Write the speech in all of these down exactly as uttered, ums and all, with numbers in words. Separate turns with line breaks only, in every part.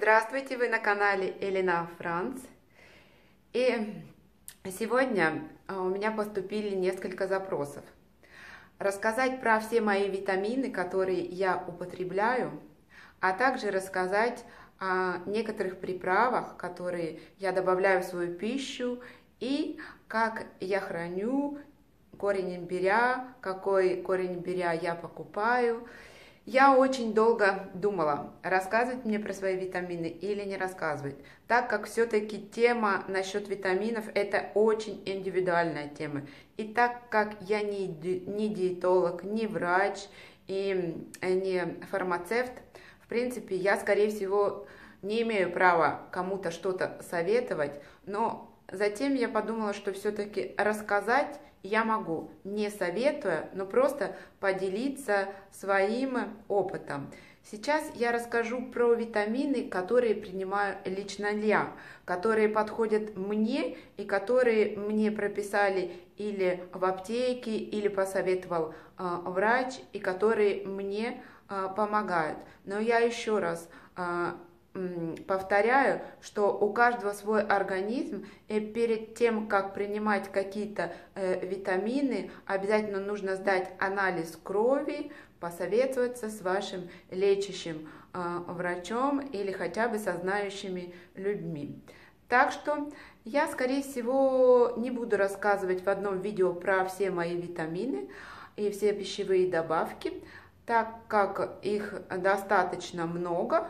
Здравствуйте! Вы на канале Элина Франц. И сегодня у меня поступили несколько запросов. Рассказать про все мои витамины, которые я употребляю, а также рассказать о некоторых приправах, которые я добавляю в свою пищу, и как я храню корень имбиря, какой корень имбиря я покупаю. Я очень долго думала, рассказывать мне про свои витамины или не рассказывать, так как все-таки тема насчет витаминов – это очень индивидуальная тема. И так как я не, не диетолог, не врач и не фармацевт, в принципе, я, скорее всего, не имею права кому-то что-то советовать, но затем я подумала, что все-таки рассказать я могу, не советуя, но просто поделиться своим опытом. Сейчас я расскажу про витамины, которые принимаю лично я, которые подходят мне и которые мне прописали или в аптеке, или посоветовал э, врач, и которые мне э, помогают. Но я еще раз э, повторяю, что у каждого свой организм, и перед тем, как принимать какие-то э, витамины, обязательно нужно сдать анализ крови, посоветоваться с вашим лечащим э, врачом или хотя бы со знающими людьми. Так что я, скорее всего, не буду рассказывать в одном видео про все мои витамины и все пищевые добавки, так как их достаточно много.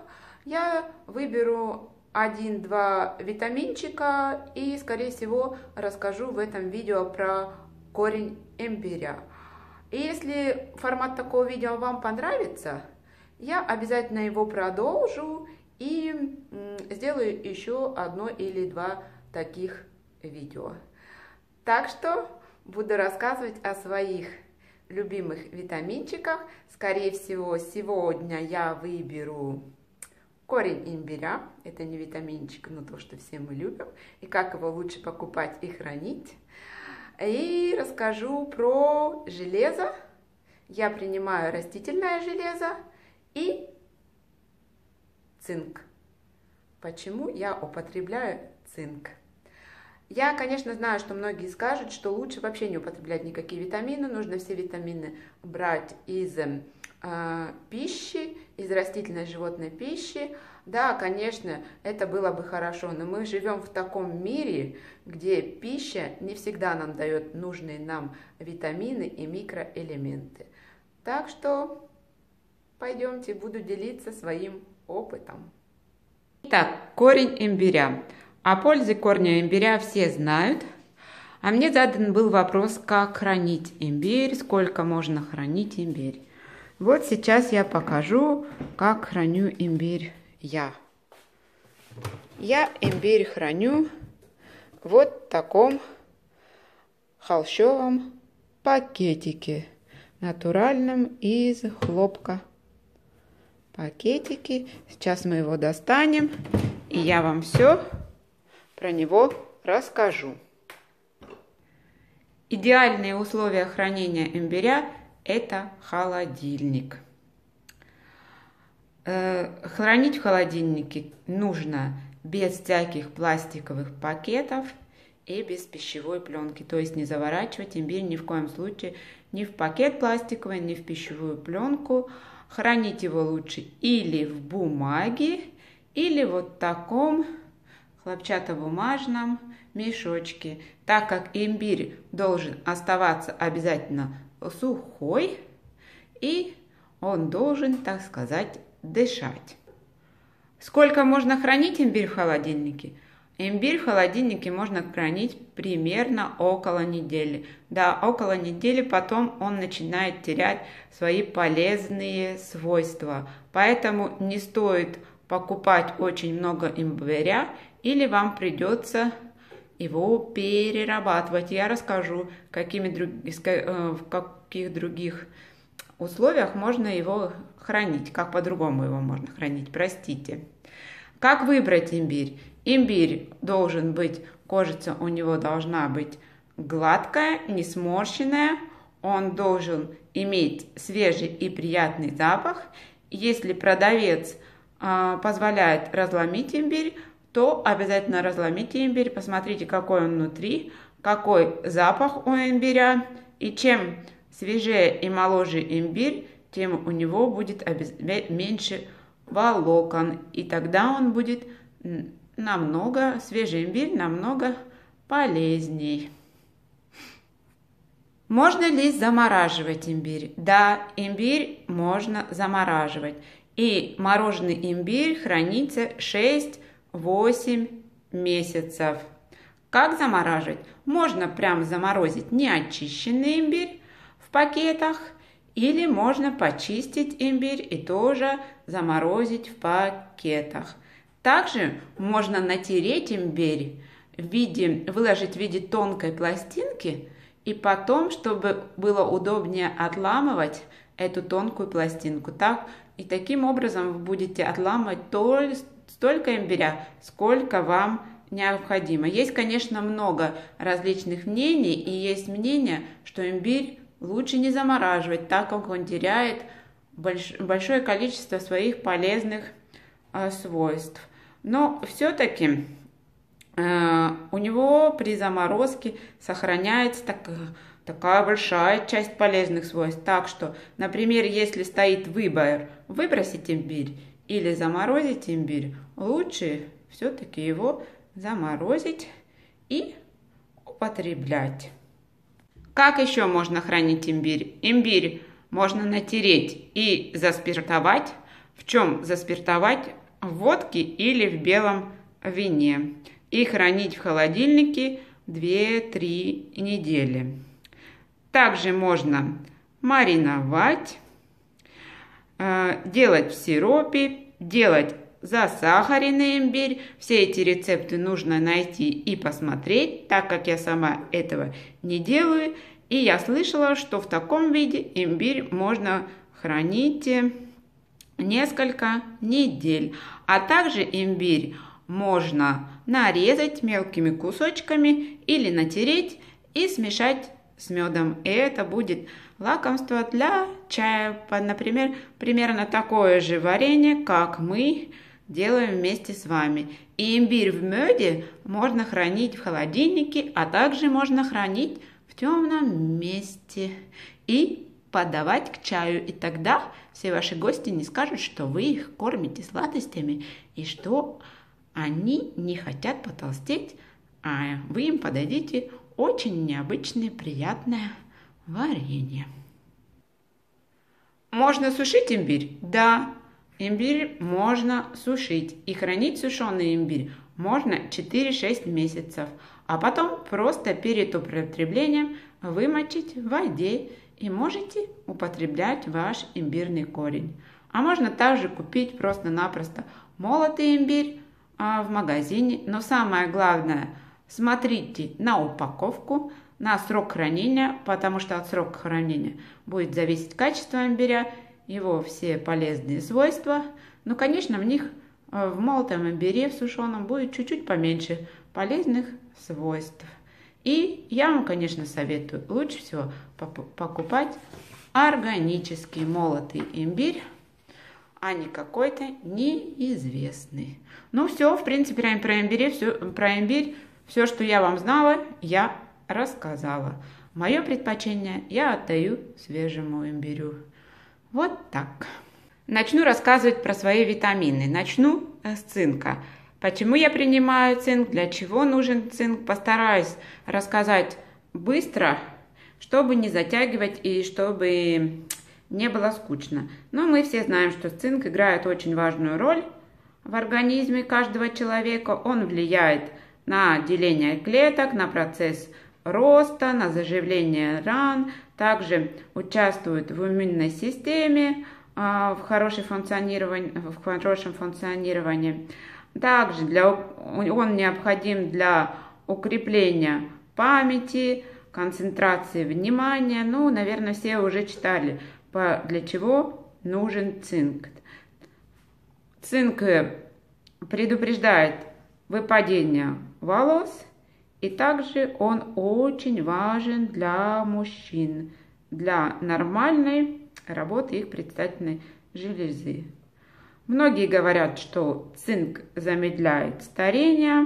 Я выберу один-два витаминчика и, скорее всего, расскажу в этом видео про корень имбиря. И если формат такого видео вам понравится, я обязательно его продолжу и сделаю еще одно или два таких видео. Так что буду рассказывать о своих любимых витаминчиках. Скорее всего, сегодня я выберу корень имбиря, это не витаминчик, но то, что все мы любим, и как его лучше покупать и хранить. И расскажу про железо. Я принимаю растительное железо и цинк. Почему я употребляю цинк? Я, конечно, знаю, что многие скажут, что лучше вообще не употреблять никакие витамины, нужно все витамины брать из пищи, из растительной животной пищи. Да, конечно, это было бы хорошо, но мы живем в таком мире, где пища не всегда нам дает нужные нам витамины и микроэлементы. Так что пойдемте, буду делиться своим опытом. Итак, корень имбиря. О пользе корня имбиря все знают. А мне задан был вопрос, как хранить имбирь, сколько можно хранить имбирь. Вот сейчас я покажу, как храню имбирь я. Я имбирь храню вот в таком холщовом пакетике, натуральном из хлопка. Пакетики. Сейчас мы его достанем, и я вам все про него расскажу. Идеальные условия хранения имбиря – это холодильник. Хранить в холодильнике нужно без всяких пластиковых пакетов и без пищевой пленки. То есть не заворачивать имбирь ни в коем случае ни в пакет пластиковый, ни в пищевую пленку. Хранить его лучше или в бумаге, или вот в таком хлопчатобумажном мешочке, так как имбирь должен оставаться обязательно сухой, и он должен, так сказать, дышать. Сколько можно хранить имбирь в холодильнике? Имбирь в холодильнике можно хранить примерно около недели. Да, около недели, потом он начинает терять свои полезные свойства. Поэтому не стоит покупать очень много имбиря, или вам придется его перерабатывать. Я расскажу, какими, в каких других условиях можно его хранить, как по-другому его можно хранить, простите. Как выбрать имбирь? Имбирь должен быть, кожица у него должна быть гладкая, не сморщенная, он должен иметь свежий и приятный запах. Если продавец
а, позволяет разломить имбирь, то обязательно разломите имбирь, посмотрите, какой он внутри, какой запах у имбиря. И чем свежее и моложе имбирь, тем у него будет меньше волокон. И тогда он будет намного, свежий имбирь намного полезней. Можно ли замораживать имбирь? Да, имбирь можно замораживать. И мороженый имбирь хранится шесть-восемь месяцев. Как замораживать? Можно прям заморозить неочищенный имбирь в пакетах, или можно почистить имбирь и тоже заморозить в пакетах. Также можно натереть имбирь, в виде, выложить в виде тонкой пластинки, и потом, чтобы было удобнее отламывать эту тонкую пластинку. Так, и таким образом вы будете отламывать только столько имбиря, сколько вам необходимо. Есть, конечно, много различных мнений, и есть мнение, что имбирь лучше не замораживать, так как он теряет больш большое количество своих полезных э, свойств. Но все-таки э, у него при заморозке сохраняется так, такая большая часть полезных свойств. Так что, например, если стоит выбор выбросить имбирь или заморозить имбирь, лучше все-таки его заморозить и употреблять. Как еще можно хранить имбирь? Имбирь можно натереть и заспиртовать. В чем заспиртовать? В водке или в белом вине. И хранить в холодильнике две-три недели. Также можно мариновать, делать в сиропе, делать засахаренный имбирь. Все эти рецепты нужно найти и посмотреть, так как я сама этого не делаю. И я слышала, что в таком виде имбирь можно хранить несколько недель. А также имбирь можно нарезать мелкими кусочками или натереть и смешать с медом. И это будет лакомство для чая. Например, примерно такое же варенье, как мы делаем вместе с вами. И имбирь в меде можно хранить в холодильнике, а также можно хранить в темном месте и подавать к чаю. И тогда все ваши гости не скажут, что вы их кормите сладостями и что они не хотят потолстеть, а вы им подадите очень необычное, приятное варенье. Можно сушить имбирь? Да. Имбирь можно сушить, и хранить сушеный имбирь можно четыре-шесть месяцев, а потом просто перед употреблением вымочить в воде и можете употреблять ваш имбирный корень. А можно также купить просто-напросто молотый имбирь а, в магазине, но самое главное, смотрите на упаковку, на срок хранения, потому что от срока хранения будет зависеть качество имбиря, его все полезные свойства. Ну, конечно, в них в молотом имбире, в сушеном, будет чуть-чуть поменьше полезных свойств. И я вам, конечно, советую лучше всего покупать органический молотый имбирь, а не какой-то неизвестный. Ну, все, в принципе, про имбирь, все, про имбирь, все, что я вам знала, я рассказала. Мое предпочтение я отдаю свежему имбирю. Вот так. Начну рассказывать про свои витамины. Начну с цинка. Почему я принимаю цинк, для чего нужен цинк. Постараюсь рассказать быстро, чтобы не затягивать и чтобы не было скучно. Но мы все знаем, что цинк играет очень важную роль в организме каждого человека. Он влияет на деление клеток, на процесс роста, на заживление ран, также участвует в иммунной системе, в, хорошем функционировании, в хорошем функционировании. Также для, он необходим для укрепления памяти, концентрации внимания. Ну, наверное, все уже читали, для чего нужен цинк. Цинк предупреждает выпадение волос. И также он очень важен для мужчин, для нормальной работы их предстательной железы. Многие говорят, что цинк замедляет старение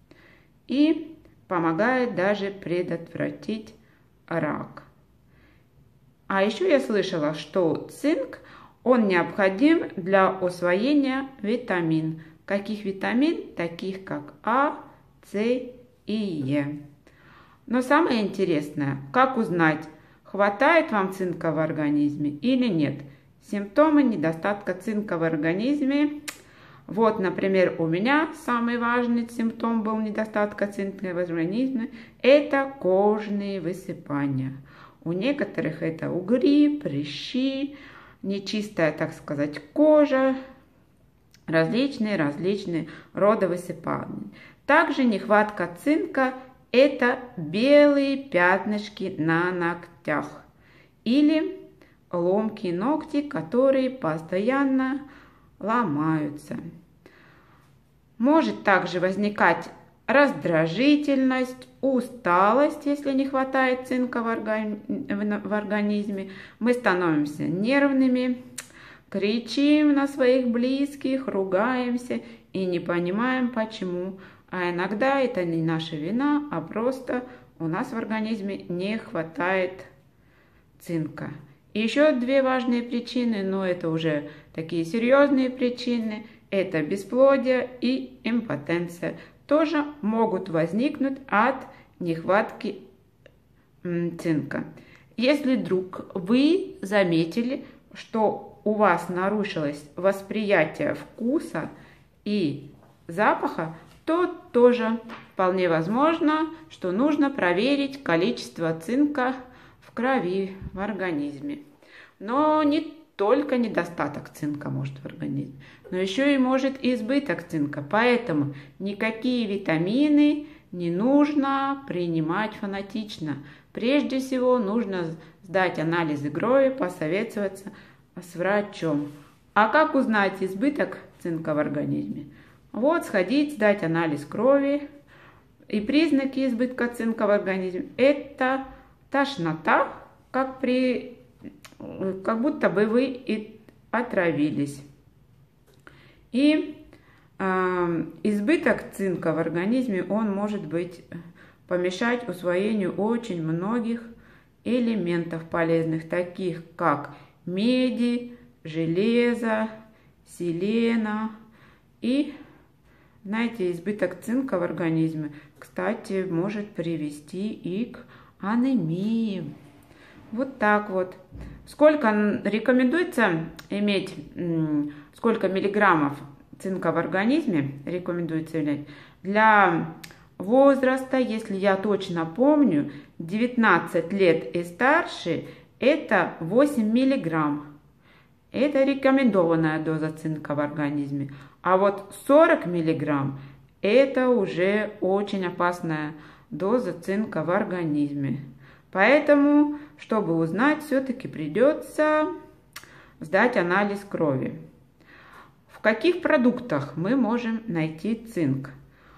и помогает даже предотвратить рак. А еще я слышала, что цинк, он необходим для усвоения витамин. Каких витамин? Таких как А, С и Е. Но самое интересное, как узнать, хватает вам цинка в организме или нет. Симптомы недостатка цинка в организме. Вот, например, у меня самый важный симптом был недостатка цинка в организме. Это кожные высыпания. У некоторых это угри, прыщи, нечистая, так сказать, кожа, различные-различные роды высыпаний. Также нехватка цинка – это белые пятнышки на ногтях или ломкие ногти, которые постоянно ломаются. Может также возникать раздражительность, усталость, если не хватает цинка в, органи... в организме. Мы становимся нервными, кричим на своих близких, ругаемся и не понимаем почему. А иногда это не наша вина, а просто у нас в организме не хватает цинка. И еще две важные причины, но это уже такие серьезные причины, это бесплодие и импотенция. Тоже могут возникнуть от нехватки цинка. Если вдруг вы заметили, что у вас нарушилось восприятие вкуса и запаха, то тоже вполне возможно, что нужно проверить количество цинка в крови, в организме. Но не только недостаток цинка может в организме, но еще и может избыток цинка. Поэтому никакие витамины не нужно принимать фанатично. Прежде всего нужно сдать анализы крови, посоветоваться с врачом. А как узнать избыток цинка в организме? Вот, сходить, сдать анализ крови. И признаки избытка цинка в организме – это тошнота, как, при, как будто бы вы и отравились. И э, избыток цинка в организме, он может быть помешать усвоению очень многих элементов полезных, таких как меди, железа, селена и, знаете, избыток цинка в организме, кстати, может привести и к анемии. Вот так вот. Сколько рекомендуется иметь, сколько миллиграммов цинка в организме рекомендуется иметь? Для возраста, если я точно помню, девятнадцать лет и старше, это восемь миллиграмм. Это рекомендованная доза цинка в организме. А вот сорок миллиграмм это уже очень опасная доза цинка в организме. Поэтому, чтобы узнать, все-таки придется сдать анализ крови. В каких продуктах мы можем найти цинк?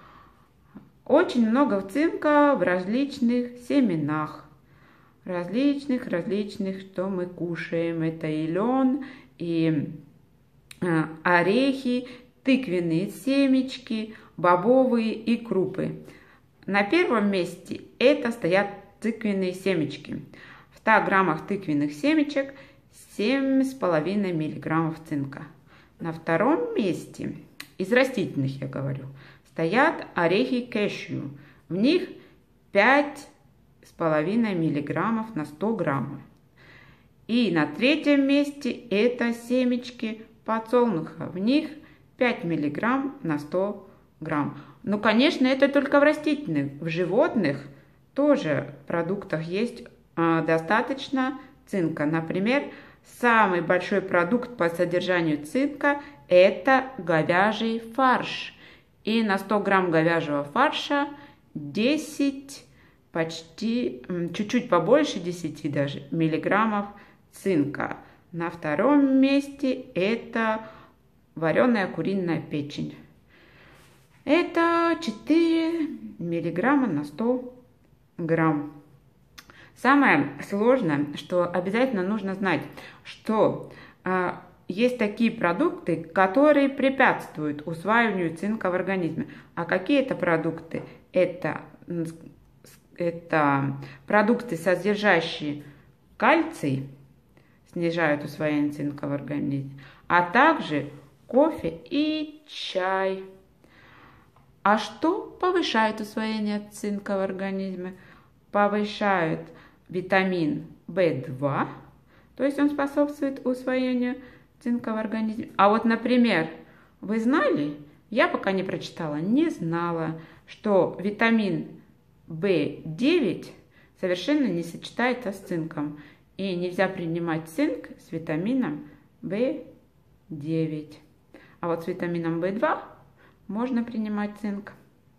Очень много цинка в различных семенах. Различных, различных, что мы кушаем. Это и лен, и э, орехи, тыквенные семечки, бобовые и крупы. На первом месте это стоят тыквенные семечки. В ста граммах тыквенных семечек семь с половиной миллиграммов цинка. На втором месте, из растительных я говорю, стоят орехи кешью. В них пять с половиной миллиграммов на сто граммов. И на третьем месте это семечки подсолнуха. В них пять миллиграмм на сто грамм. Ну, конечно, это только в растительных. В животных тоже продуктах есть э, достаточно цинка. Например, самый большой продукт по содержанию цинка – это говяжий фарш. И на сто грамм говяжьего фарша десять, почти, чуть-чуть побольше десяти даже, миллиграммов цинка. На втором месте это вареная куриная печень. Это четыре миллиграмма на сто грамм. Самое сложное, что обязательно нужно знать, что э, есть такие продукты, которые препятствуют усваиванию цинка в организме. А какие это продукты? Это, это продукты, содержащие кальций, снижают усвоение цинка в организме, а также кофе и чай. А что повышает усвоение цинка в организме? Повышает витамин вэ два, то есть он способствует усвоению цинка в организме. А вот, например, вы знали, я пока не прочитала, не знала, что витамин вэ девять совершенно не сочетается с цинком. И нельзя принимать цинк с витамином вэ девять. А вот с витамином вэ два можно принимать цинк.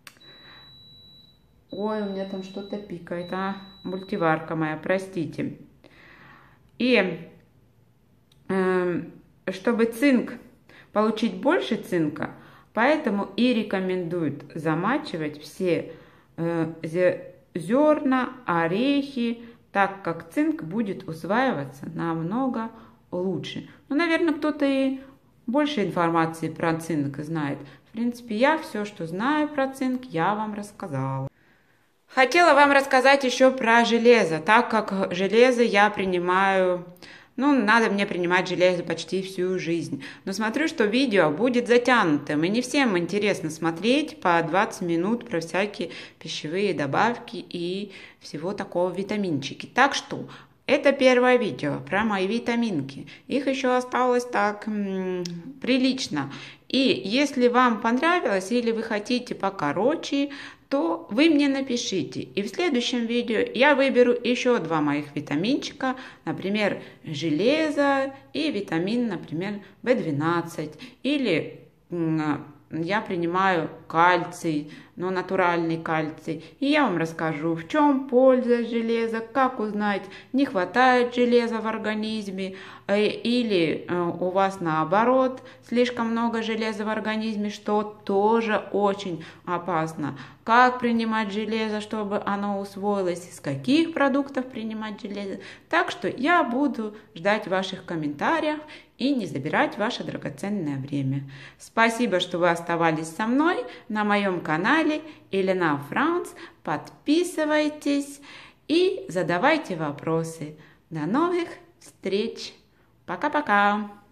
Ой, у меня там что-то пикает, а? Мультиварка моя, простите. И э, чтобы цинк, получить больше цинка, поэтому и рекомендуют замачивать все э, зерна, орехи, так как цинк будет усваиваться намного лучше. Ну, наверное, кто-то и больше информации про цинк знает. В принципе, я все, что знаю про цинк, я вам рассказала. Хотела вам рассказать еще про железо, так как железо я принимаю, ну, надо мне принимать железо почти всю жизнь. Но смотрю, что видео будет затянутым, и не всем интересно смотреть по двадцать минут про всякие пищевые добавки и всего такого витаминчики. Так что это первое видео про мои витаминки. Их еще осталось так м- прилично. И если вам понравилось или вы хотите покороче, то вы мне напишите. И в следующем видео я выберу еще два моих витаминчика, например, железо и витамин, например, вэ двенадцать. Или я принимаю кальций, но натуральный кальций. И я вам расскажу, в чем польза железа, как узнать, не хватает железа в организме, или у вас наоборот слишком много железа в организме, что тоже очень опасно. Как принимать железо, чтобы оно усвоилось, из каких продуктов принимать железо. Так что я буду ждать ваших комментариев и не забирать ваше драгоценное время. Спасибо, что вы оставались со мной на моем канале Елена Франц. Подписывайтесь и задавайте вопросы. До новых встреч! Пока-пока!